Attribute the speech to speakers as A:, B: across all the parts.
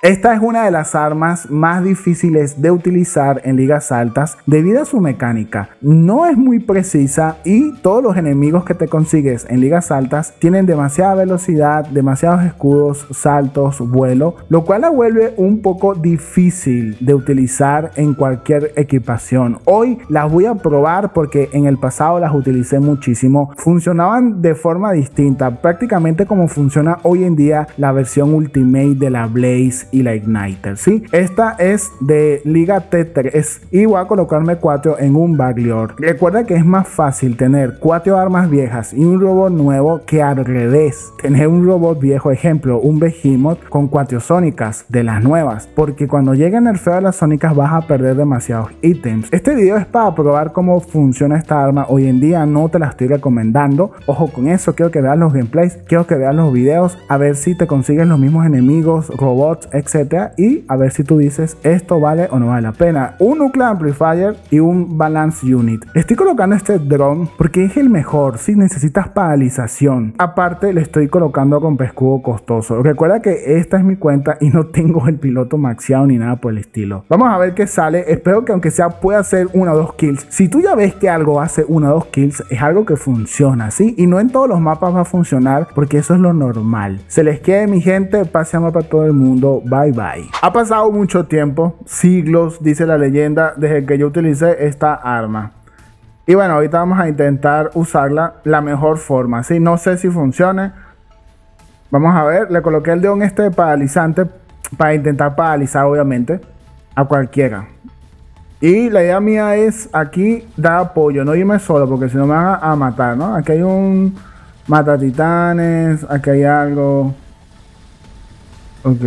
A: Esta es una de las armas más difíciles de utilizar en ligas altas debido a su mecánica. No es muy precisa y todos los enemigos que te consigues en ligas altas tienen demasiada velocidad, demasiados escudos, saltos, vuelo, lo cual la vuelve un poco difícil de utilizar en cualquier equipación. Hoy las voy a probar porque en el pasado las utilicé muchísimo. Funcionaban de forma distinta, prácticamente como funciona hoy en día la versión Ultimate de la Blaze y la Igniter, ¿sí? Esta es de Liga T3 y voy a colocarme 4 en un Bangalore. Recuerda que es más fácil tener 4 armas viejas y un robot nuevo que al revés, tener un robot viejo, ejemplo, un Behemoth con 4 sónicas de las nuevas, porque cuando llegue el nerfeo de las sónicas vas a perder demasiados ítems. Este video es para probar cómo funciona esta arma. Hoy en día no te la estoy recomendando, ojo con eso, quiero que veas los gameplays, quiero que veas los videos, a ver si te consigues los mismos enemigos, robots, etcétera, y a ver si tú dices esto vale o no vale la pena. Un Nuclear Amplifier y un Balance Unit. Estoy colocando este drone porque es el mejor si necesitas paralización. Aparte le estoy colocando con pescudo costoso. Recuerda que esta es mi cuenta y no tengo el piloto maxeado ni nada por el estilo. Vamos a ver qué sale. Espero que aunque sea pueda hacer 1 o 2 kills. Si tú ya ves que algo hace 1 o 2 kills, es algo que funciona, ¿sí? Y no en todos los mapas va a funcionar porque eso es lo normal. Se les quiere, mi gente. Pase amor para todo el mundo. Bye bye. Ha pasado mucho tiempo, siglos, dice la leyenda, desde que yo utilicé esta arma. Y bueno, ahorita vamos a intentar usarla la mejor forma, ¿sí? No sé si funcione. Vamos a ver, le coloqué el deón este paralizante para intentar paralizar, obviamente, a cualquiera. Y la idea mía es aquí dar apoyo, no irme solo, porque si no me van a matar, ¿no? Aquí hay un matatitanes, aquí hay algo. Ok.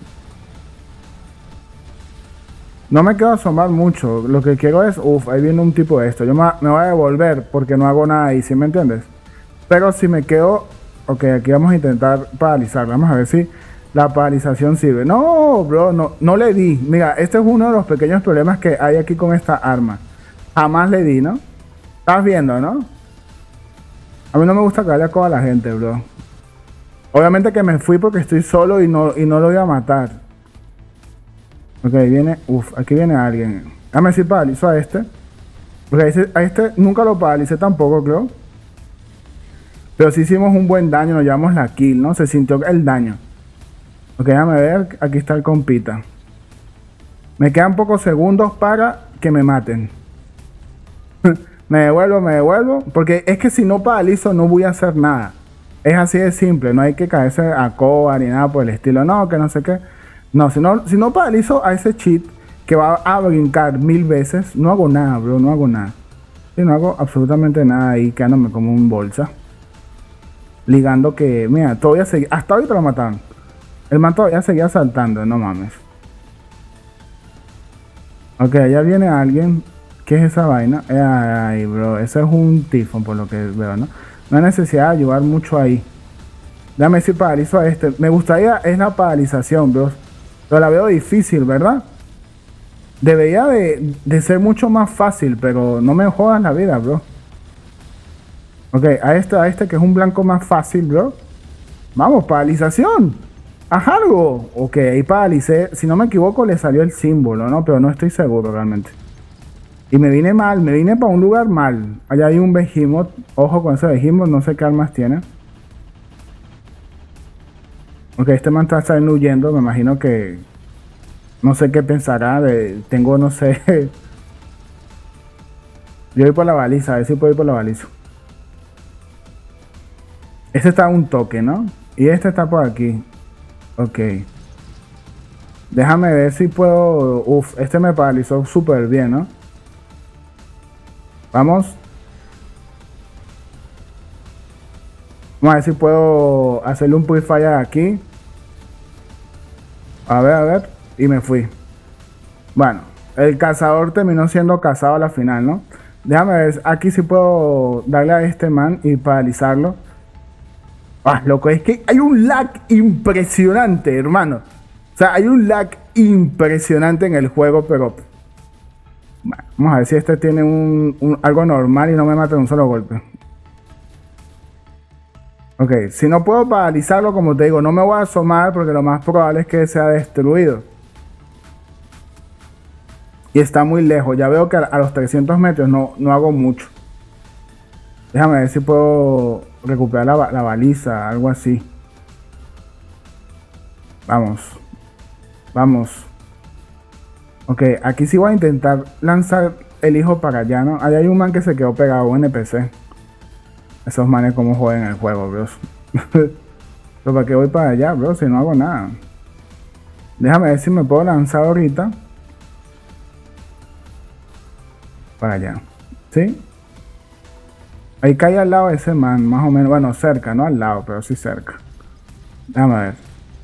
A: No me quiero asomar mucho, lo que quiero es, ahí viene un tipo de esto. Yo me voy a devolver porque no hago nada ahí, ¿sí me entiendes? Pero si me quedo, ok, aquí vamos a intentar paralizar, vamos a ver si la paralización sirve. No, bro, no le di. Mira, este es uno de los pequeños problemas que hay aquí con esta arma. Jamás le di, ¿no? Estás viendo, ¿no? A mí no me gusta caerle a toda la gente, bro. Obviamente que me fui porque estoy solo y no lo voy a matar. Ok, viene, aquí viene alguien. Déjame ver si paralizo a este. Porque a este nunca lo paralicé tampoco, creo. Pero sí hicimos un buen daño, nos llevamos la kill, ¿no? Se sintió el daño. Ok, déjame ver, aquí está el compita. Me quedan pocos segundos para que me maten. me devuelvo. Porque es que si no paralizo no voy a hacer nada. Es así de simple, no hay que caerse a coba ni nada por el estilo. No, que no sé qué. No, si no paralizo a ese cheat que va a brincar 1000 veces, no hago nada, bro, no hago nada. Sí, no hago absolutamente nada ahí, quedándome como un bolsa. Ligando que, mira, todavía seguía, hasta ahorita lo mataron. El man todavía seguía saltando, no mames. Ok, allá viene alguien. ¿Qué es esa vaina? Ay, bro, ese es un tifón por lo que veo, ¿no? No hay necesidad de ayudar mucho ahí. Déjame ver si paralizo a este. Me gustaría, es la paralización, bro. Pero la veo difícil, ¿verdad? Debería de ser mucho más fácil, pero no me jodas la vida, bro. Ok, a este que es un blanco más fácil, bro. Vamos, paralización. Haz algo. Ok, ahí paralicé. Si no me equivoco, le salió el símbolo, ¿no? Pero no estoy seguro realmente. Y me vine mal, me vine para un lugar mal. Allá hay un Behemoth. Ojo con ese Behemoth, no sé qué armas tiene. Ok, este man está saliendo huyendo, me imagino que... No sé qué pensará, tengo, no sé... Yo voy por la baliza, a ver si puedo ir por la baliza. Este está a un toque, ¿no? Y este está por aquí. Ok. Déjame ver si puedo... este me paralizó súper bien, ¿no? Vamos. Vamos a ver si puedo hacerle un purifier aquí. A ver. Y me fui. Bueno, el cazador terminó siendo cazado a la final, ¿no? Déjame ver, aquí sí puedo darle a este man y paralizarlo. Ah, loco, es que hay un lag impresionante, hermano. O sea, hay un lag impresionante en el juego, pero... Bueno, vamos a ver si este tiene algo normal y no me mata de un solo golpe. Ok, si no puedo paralizarlo, como te digo, no me voy a asomar porque lo más probable es que sea destruido. Y está muy lejos. Ya veo que a los 300 metros no hago mucho. Déjame ver si puedo recuperar la baliza, algo así. Vamos. Vamos. Ok, aquí sí voy a intentar lanzar el hijo para allá, ¿no? Ahí hay un man que se quedó pegado, un NPC. Esos manes como juegan el juego, bros. Pero ¿para qué voy para allá, bro? Si no hago nada. Déjame ver si me puedo lanzar ahorita. Para allá. ¿Sí? Ahí cae al lado de ese man, más o menos. Bueno, cerca, no al lado, pero sí cerca. Déjame ver.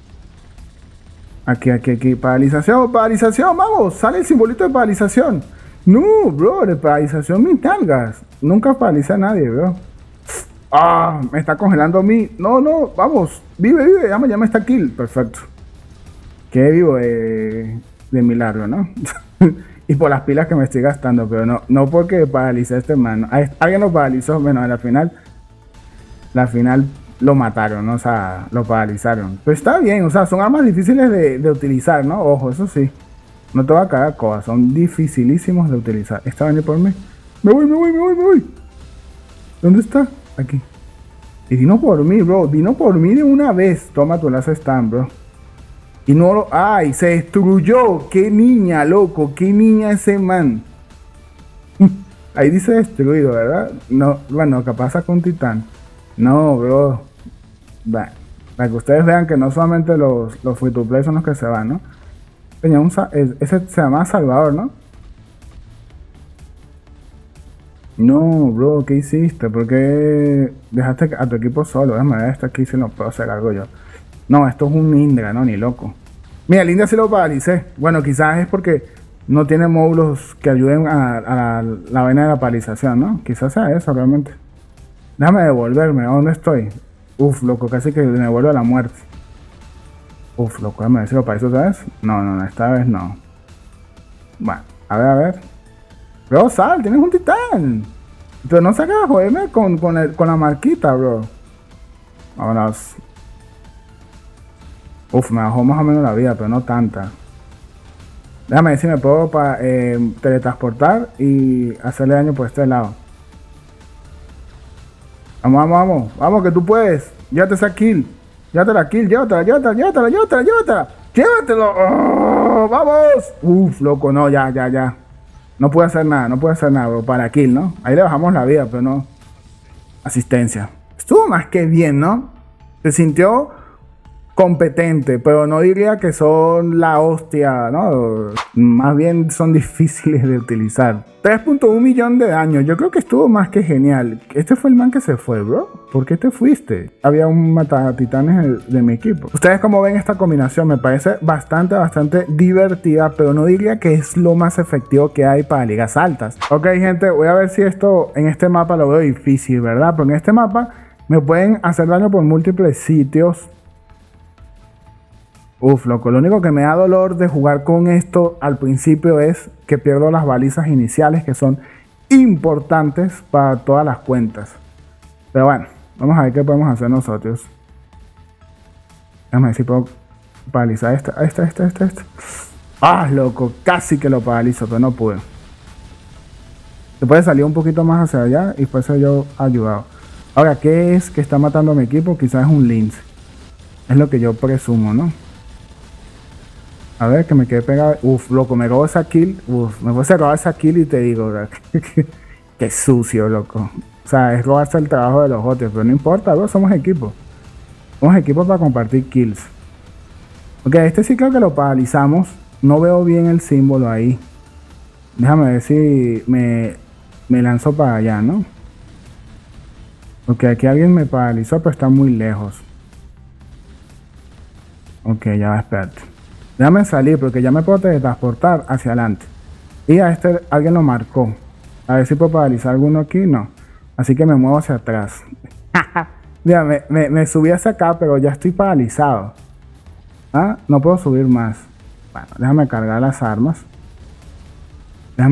A: Aquí. Paralización, paralización, vamos. Sale el simbolito de paralización. No, bro, de paralización me encargas. Nunca paraliza a nadie, bro. Ah, me está congelando a mí. No, vamos. Vive. Ya me está kill. Perfecto. Qué vivo de milagro, ¿no? Y por las pilas que me estoy gastando, pero no porque paralicé a este man. Alguien lo paralizó, bueno, en la final lo mataron, ¿no? O sea, lo paralizaron. Pero está bien, o sea, son armas difíciles de utilizar, ¿no? Ojo, eso sí. No te va a caer cosas, son dificilísimos de utilizar. ¿Está venir por mí? Me voy. ¿Dónde está? Aquí. Y vino por mí, bro. Vino por mí de una vez. Toma tu lazo stand, bro. Y no lo... ¡Ay! Se destruyó. ¡Qué niña, loco! ¡Qué niña ese man! Ahí dice destruido, ¿verdad? No, bueno, capaz con un titán. No, bro. Va. Para que ustedes vean que no solamente los free to play son los que se van, ¿no? Tenía ese se llama Salvador, ¿no? No, bro, ¿qué hiciste? ¿Por qué dejaste a tu equipo solo? Déjame ver esto aquí si no puedo hacer algo yo. No, esto es un Indra, no, ni loco. Mira, el Indra sí lo paralicé. Bueno, quizás es porque no tiene módulos que ayuden a la vaina de la paralización, ¿no? Quizás sea eso realmente. Déjame devolverme, ¿a dónde estoy? Uf, loco, casi que me vuelvo a la muerte. Uf, loco, déjame ver si lo paralizo otra vez. No, esta vez no. Bueno, a ver. Bro, sal, tienes un titán. Pero no sacas a joderme con la marquita, bro. Vámonos. Uf, me bajó más o menos la vida, pero no tanta. Déjame ver si me puedo teletransportar y hacerle daño por este lado. Vamos, que tú puedes. Llévate esa kill. Llévate la kill, llévatela. Llévatelo. Oh, vamos. Uf, loco, no, ya. No puede hacer nada, bro, para kill, ¿no? Ahí le bajamos la vida, pero no. Asistencia. Estuvo más que bien, ¿no? Se sintió competente, pero no diría que son la hostia, ¿no? Más bien son difíciles de utilizar. 3.1 millón de daño, yo creo que estuvo más que genial. Este fue el man que se fue, bro. ¿Por qué te fuiste? Había un matatitanes de mi equipo. Ustedes como ven esta combinación me parece bastante divertida, pero no diría que es lo más efectivo que hay para ligas altas. Ok, gente, voy a ver si esto en este mapa lo veo difícil, ¿verdad? Porque en este mapa me pueden hacer daño por múltiples sitios. Uf, loco, lo único que me da dolor de jugar con esto al principio es que pierdo las balizas iniciales que son importantes para todas las cuentas. Pero bueno, vamos a ver qué podemos hacer nosotros. Déjame ver si puedo paralizar esta. Ah, loco, casi que lo paralizo, pero no pude. Se puede salir un poquito más hacia allá y por eso yo he ayudado. Ahora, ¿qué es que está matando a mi equipo? Quizás es un lince. Es lo que yo presumo, ¿no? A ver, que me quede pegado. Uf, loco, me robó esa kill. Uf, me voy a robar esa kill y te digo, ¿verdad? Qué sucio, loco. O sea, es robarse el trabajo de los otros, pero no importa, bro, somos equipo. Somos equipo para compartir kills. Ok, este sí creo que lo paralizamos. No veo bien el símbolo ahí. Déjame ver si me lanzo para allá, ¿no? Ok, aquí alguien me paralizó, pero está muy lejos. Ok, ya va, espérate. Déjame salir porque ya me puedo teletransportar hacia adelante. Y a este alguien lo marcó. A ver si puedo paralizar alguno aquí. No. Así que me muevo hacia atrás. Mira, me subí hacia acá, pero ya estoy paralizado. ¿Ah? No puedo subir más. Bueno, déjame cargar las armas.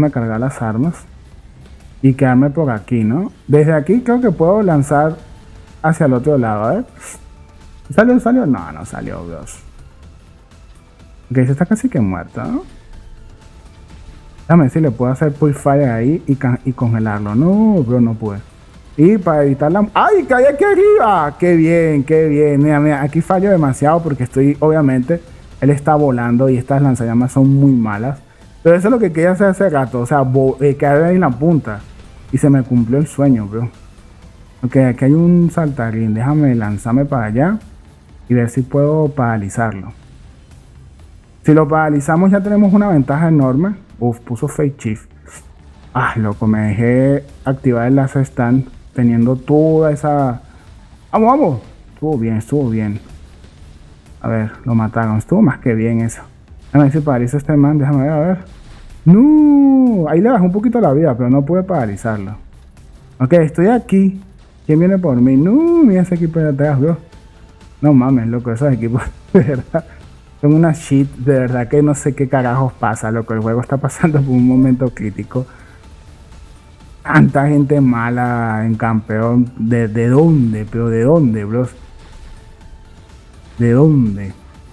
A: Y quedarme por aquí, ¿no? Desde aquí creo que puedo lanzar hacia el otro lado, a ver. ¿Salió? ¿Salió? No, no salió, Dios. Ok, se está casi que muerto, ¿no? Déjame ver si le puedo hacer Purifier ahí y congelarlo. No, bro, no pude. Y para evitar la... ¡Ay, caí aquí arriba! ¡Qué bien, qué bien! Mira, mira, aquí fallo demasiado porque estoy, obviamente, él está volando y estas lanzallamas son muy malas. Pero eso es lo que quería hacer hace rato, o sea, quedar ahí en la punta. Y se me cumplió el sueño, bro. Ok, aquí hay un saltarín. Déjame lanzarme para allá y ver si puedo paralizarlo. Si lo paralizamos ya tenemos una ventaja enorme. Uf, puso Fake Chief. Ah, loco, me dejé activar el Laser Stand teniendo toda esa... ¡Vamos, vamos! Estuvo bien, estuvo bien. A ver, lo mataron. Estuvo más que bien eso. Déjame ver si paraliza este man. Déjame ver, a ver. ¡No! Ahí le bajó un poquito la vida, pero no pude paralizarlo. Ok, estoy aquí. ¿Quién viene por mí? No, mira ese equipo de atrás, bro. No mames, loco, esos equipos de verdad son una shit. De verdad que no sé qué carajos pasa, loco. El juego está pasando por un momento crítico. Tanta gente mala en campeón. ¿De dónde? Pero ¿de dónde, bros? ¿De dónde?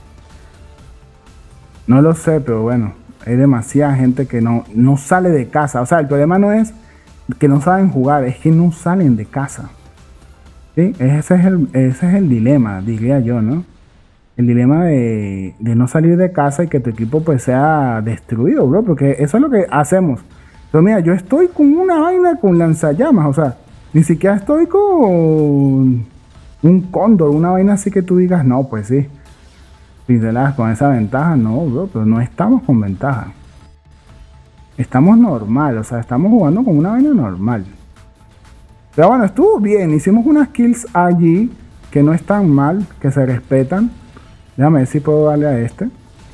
A: No lo sé, pero bueno. Hay demasiada gente que no sale de casa. O sea, el problema no es que no saben jugar, es que no salen de casa. ¿Sí? Ese es el dilema, diría yo, ¿no? El dilema de no salir de casa y que tu equipo pues sea destruido, bro. Porque eso es lo que hacemos. Pero mira, yo estoy con una vaina con lanzallamas, o sea, ni siquiera estoy con un cóndor, una vaina así que tú digas, no, pues sí. Pinceladas con esa ventaja, no, bro, pero no estamos con ventaja. Estamos normal, o sea, estamos jugando con una vaina normal. Pero bueno, estuvo bien, hicimos unas kills allí que no están mal, que se respetan. Déjame ver si puedo darle a este.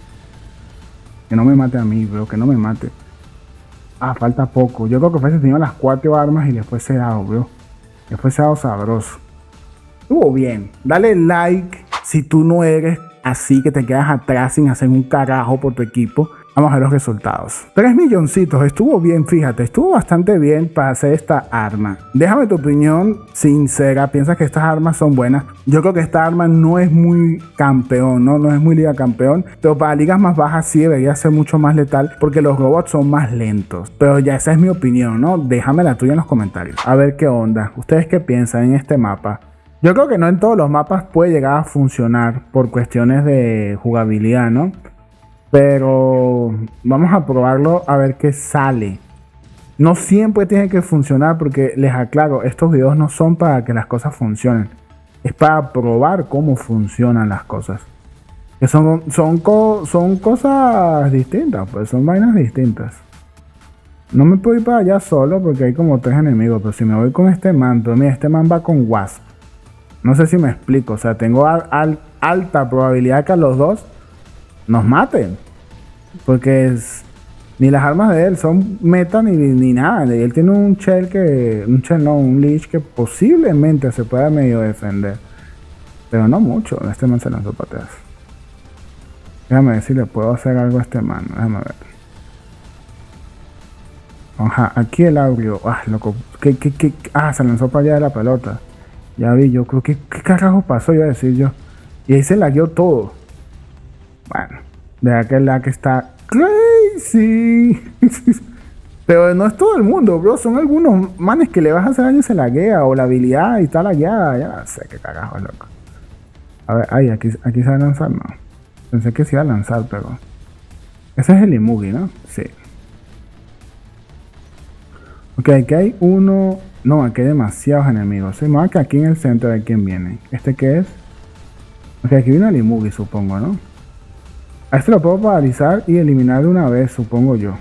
A: Que no me mate a mí, bro, que no me mate. Ah, falta poco. Yo creo que fuese tenido las 4 armas y después se dado, bro. Después se dado sabroso. Estuvo bien. Dale like si tú no eres así que te quedas atrás sin hacer un carajo por tu equipo. Vamos a ver los resultados. 3 milloncitos. Estuvo bien, fíjate. Estuvo bastante bien para hacer esta arma. Déjame tu opinión sincera. ¿Piensas que estas armas son buenas? Yo creo que esta arma no es muy campeón, ¿no? No es muy liga campeón. Pero para ligas más bajas sí debería ser mucho más letal porque los robots son más lentos. Pero ya esa es mi opinión, ¿no? Déjame la tuya en los comentarios. A ver qué onda. ¿Ustedes qué piensan en este mapa? Yo creo que no en todos los mapas puede llegar a funcionar por cuestiones de jugabilidad, ¿no? Pero vamos a probarlo a ver qué sale. No siempre tiene que funcionar porque les aclaro, estos videos no son para que las cosas funcionen. Es para probar cómo funcionan las cosas. Que son cosas distintas, pues son vainas distintas. No me puedo ir para allá solo porque hay como 3 enemigos. Pero si me voy con este man, pero mira, este man va con Wasp. No sé si me explico, o sea, tengo alta probabilidad que a los dos nos maten. Porque ni las armas de él son meta ni nada. Él tiene un un leech que posiblemente se pueda medio defender. Pero no mucho, este man se lanzó para atrás. Déjame ver si le puedo hacer algo a este man, déjame ver. Ajá, aquí el audio. Ah, loco, ah, se lanzó para allá de la pelota. Ya vi, yo creo que ¿qué carajo pasó? Iba a decir yo. Y ahí se lagueó todo. Bueno, de aquel lag está crazy. Pero no es todo el mundo, bro. Son algunos manes que le vas a hacer daño y se laguea. O la habilidad y está lagueada. Ya no sé qué carajo, loco. A ver, ay, aquí se va a lanzar, no. Pensé que se iba a lanzar, pero... Ese es el Imugi, ¿no? Sí. Ok, aquí hay uno... No, aquí hay demasiados enemigos. Se me va que aquí en el centro de quién viene. ¿Este qué es? Ok, aquí viene el Imugi, supongo, ¿no? A este lo puedo paralizar y eliminar de una vez, supongo yo.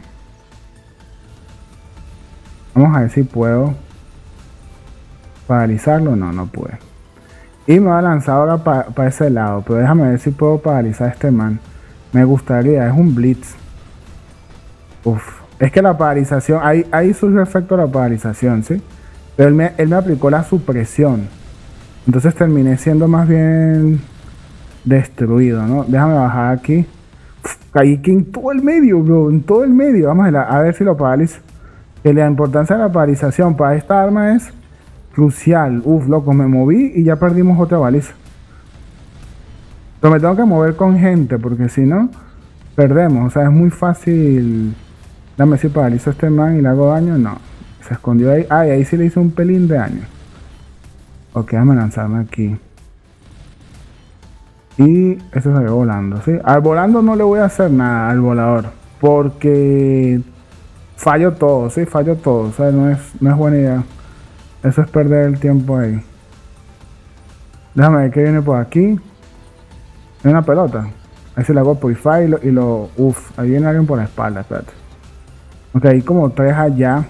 A: Vamos a ver si puedo paralizarlo. No, no pude. Y me va a lanzar ahora para ese lado. Pero déjame ver si puedo paralizar a este man. Me gustaría, es un Blitz. Uf, es que la paralización, ahí surge efecto la paralización, ¿sí? Pero él me aplicó la supresión. Entonces terminé siendo más bien destruido, ¿no? Déjame bajar aquí. Caí aquí en todo el medio, bro. En todo el medio. Vamos a ver si lo paralizo. Que la importancia de la paralización para esta arma es Crucial. Uf, loco, me moví y ya perdimos otra baliza. Pero me tengo que mover con gente porque si no, perdemos. O sea, es muy fácil. Dame si paralizo a este man y le hago daño. No. Se escondió ahí. Ay, ahí sí le hice un pelín de daño. Ok, déjame lanzarme aquí. Y este salió volando, ¿sí? Al volando no le voy a hacer nada al volador. Porque fallo todo, ¿sí? Fallo todo. O sea, no es buena idea. Eso es perder el tiempo ahí. Déjame ver qué viene por aquí. Hay una pelota. Ahí se le hago purify y lo... Uf, ahí viene alguien por la espalda, espérate. Ok, hay como 3 allá.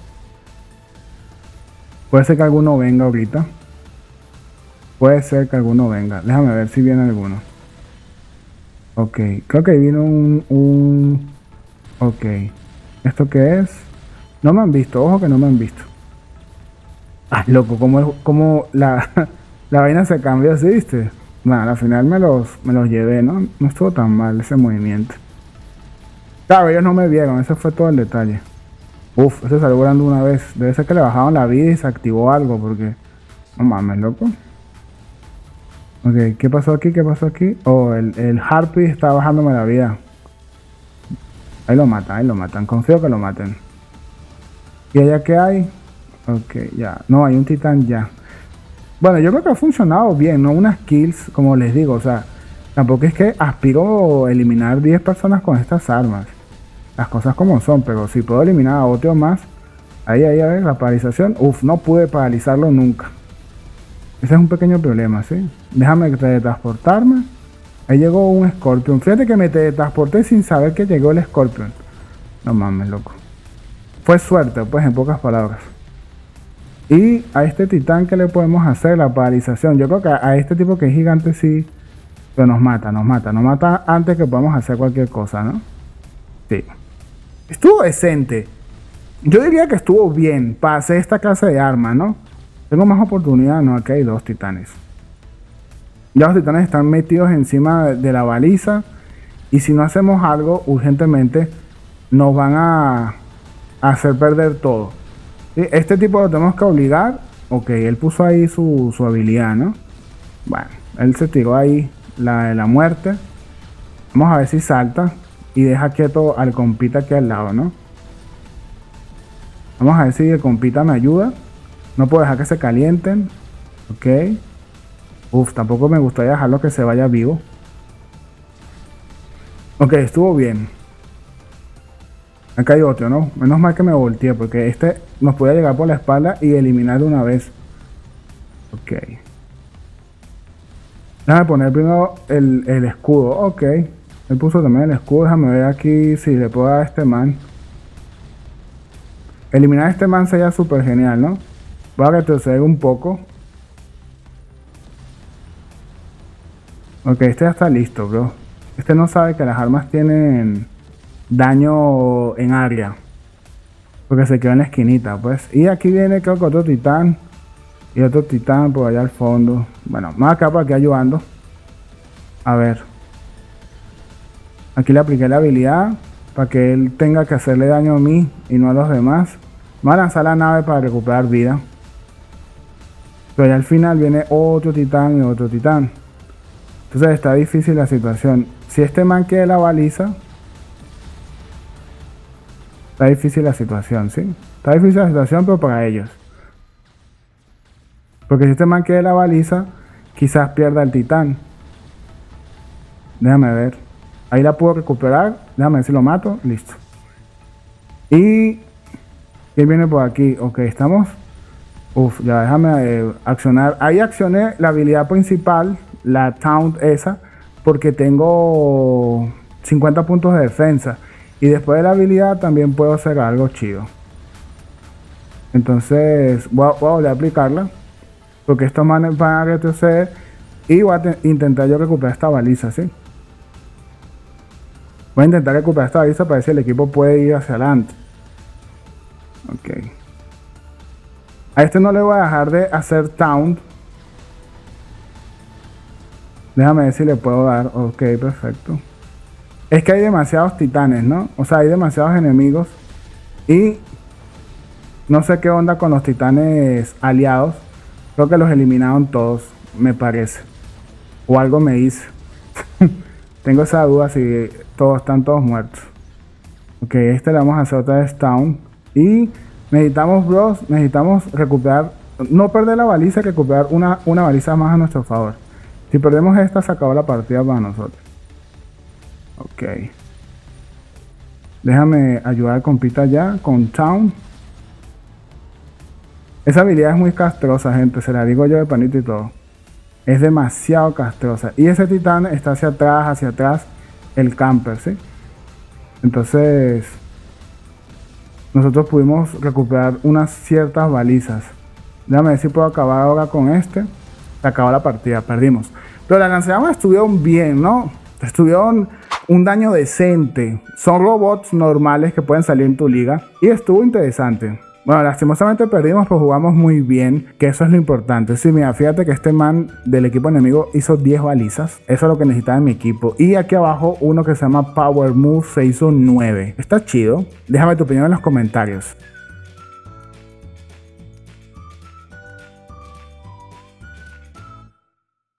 A: Puede ser que alguno venga ahorita. Puede ser que alguno venga. Déjame ver si viene alguno. Ok, creo que vino un... Ok. ¿Esto qué es? No me han visto, ojo que no me han visto. Ah, loco, como la, la vaina se cambió así, ¿viste? Bueno, al final me los llevé, ¿no? No estuvo tan mal ese movimiento. Claro, ellos no me vieron, ese fue todo el detalle. Uf, ese salió volando una vez. Debe ser que le bajaron la vida y se activó algo, porque... No mames, loco. Ok, ¿qué pasó aquí? ¿Qué pasó aquí? Oh, el Harpy está bajándome la vida. Ahí lo matan. Confío que lo maten. ¿Y allá qué hay? Ok, ya. No, hay un titán ya. Bueno, yo creo que ha funcionado bien, ¿no? Unas kills, como les digo, o sea, tampoco es que aspiro a eliminar 10 personas con estas armas. Las cosas como son, pero si puedo eliminar a otro más, ahí, a ver, la paralización. Uf, no pude paralizarlo nunca. Ese es un pequeño problema, ¿sí? Déjame teletransportarme. Ahí llegó un Scorpion. Fíjate que me teletransporté sin saber que llegó el Scorpion. No mames, loco. Fue suerte, pues, en pocas palabras. Y a este titán, ¿qué le podemos hacer? La paralización. Yo creo que a este tipo que es gigante sí. Pero nos mata antes que podamos hacer cualquier cosa, ¿no? Sí. Estuvo decente. Yo diría que estuvo bien para hacer esta clase de arma, ¿no? Tengo más oportunidad. No, aquí hay 2 titanes. Ya los titanes están metidos encima de la baliza. Y si no hacemos algo urgentemente, nos van a hacer perder todo. ¿Sí? Este tipo lo tenemos que obligar. Ok, él puso ahí su habilidad, ¿no? Bueno, él se tiró ahí la de la muerte. Vamos a ver si salta y deja quieto al compita aquí al lado, ¿no? Vamos a ver si el compita me ayuda. No puedo dejar que se calienten. Ok. Uf, tampoco me gustaría dejarlo que se vaya vivo. Ok, estuvo bien. Acá hay otro, ¿no? Menos mal que me volteé, porque este nos puede llegar por la espalda y eliminar de una vez. Ok. Déjame poner primero el escudo. Ok. Él puso también el escudo. Déjame ver aquí si le puedo dar a este man. Eliminar a este man sería súper genial, ¿no? Voy a retroceder un poco. Ok, este ya está listo, bro. Este no sabe que las armas tienen daño en área. Porque se quedó en la esquinita, pues. Y aquí viene creo que otro titán. Y otro titán por allá al fondo. Bueno, más acá por aquí ayudando. A ver. Aquí le apliqué la habilidad para que él tenga que hacerle daño a mí y no a los demás. Voy a lanzar la nave para recuperar vida. Pero ya al final viene otro titán y otro titán. Entonces está difícil la situación. Si este man queda la baliza, está difícil la situación, ¿sí? Está difícil la situación, pero para ellos. Porque si este man queda la baliza, quizás pierda el titán. Déjame ver. Ahí la puedo recuperar. Déjame ver si lo mato. Listo. Y... ¿quién viene por aquí? Ok, estamos... Uf, ya déjame accionar. Ahí accioné la habilidad principal, la Taunt esa, porque tengo 50 puntos de defensa. Y después de la habilidad también puedo hacer algo chido. Entonces voy a volver a aplicarla, porque estos manes van a retroceder. Y voy a intentar yo recuperar esta baliza, ¿sí? Voy a intentar recuperar esta baliza para ver si el equipo puede ir hacia adelante. Ok. A este no le voy a dejar de hacer taunt. Déjame ver si le puedo dar. Ok, perfecto. Es que hay demasiados titanes, ¿no? O sea, hay demasiados enemigos. Y no sé qué onda con los titanes aliados. Creo que los eliminaron todos, me parece. O algo me hice. Tengo esa duda si están todos muertos. Ok, le vamos a hacer otra vez Town. Y necesitamos, bros, necesitamos recuperar, no perder la baliza, recuperar una baliza más a nuestro favor. Si perdemos esta, se acabó la partida para nosotros. Ok. Déjame ayudar al compita ya con Town. Esa habilidad es muy castrosa, gente. Se la digo yo de panito y todo. Es demasiado castrosa. Y ese titán está hacia atrás, el camper, ¿sí? Entonces, nosotros pudimos recuperar unas ciertas balizas. Déjame ver si puedo acabar ahora con este. Se acabó la partida, perdimos. Pero las lanzallamas estuvieron bien, ¿no? Estuvieron un daño decente. Son robots normales que pueden salir en tu liga. Y estuvo interesante. Bueno, lastimosamente perdimos, pero jugamos muy bien, que eso es lo importante. Sí, mira, fíjate que este man del equipo enemigo hizo 10 balizas. Eso es lo que necesitaba en mi equipo. Y aquí abajo uno que se llama Power Move se hizo 9. Está chido. Déjame tu opinión en los comentarios.